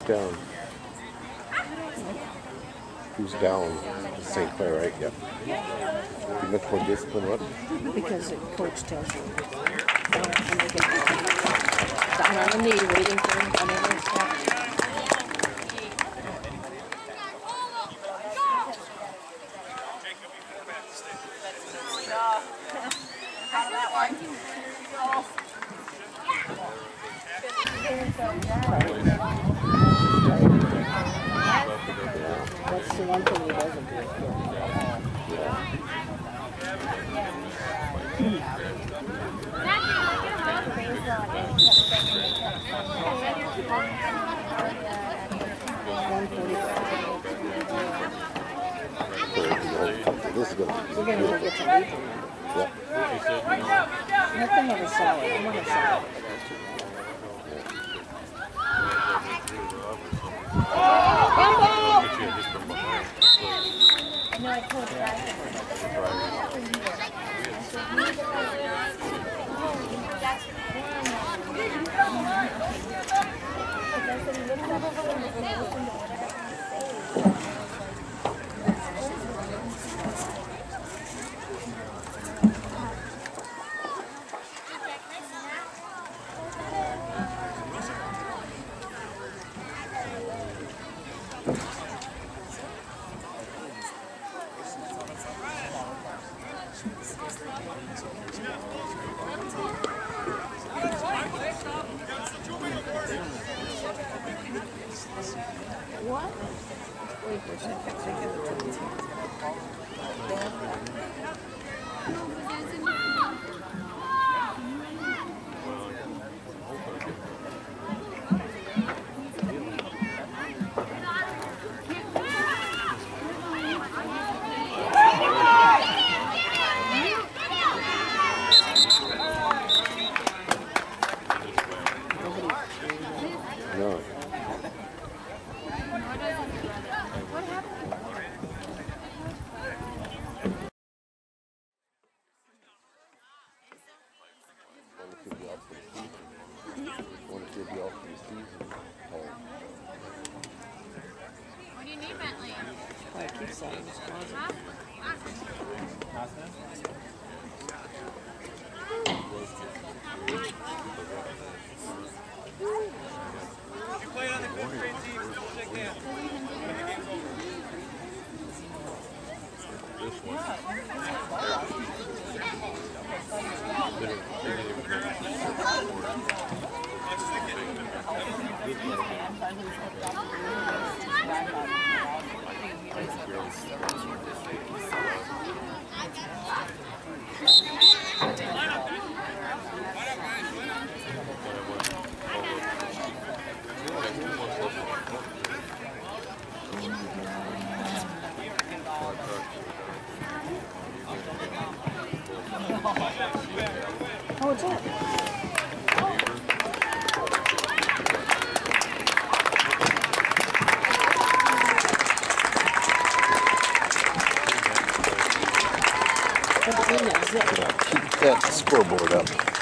down? Who's down? St. Clair, right? Yep. You much more discipline, what? Because the coach tells you. Down on the knee, waiting for him on every step. That's the one thing he doesn't do. This is good. We're going to go get some meat. Yep. Nothing of a salad. I want a salad. No, I told you that. What? Wait for a second. No. What do you need, Bentley? I keep saying this closet. Oh, what's that? Keep that scoreboard up.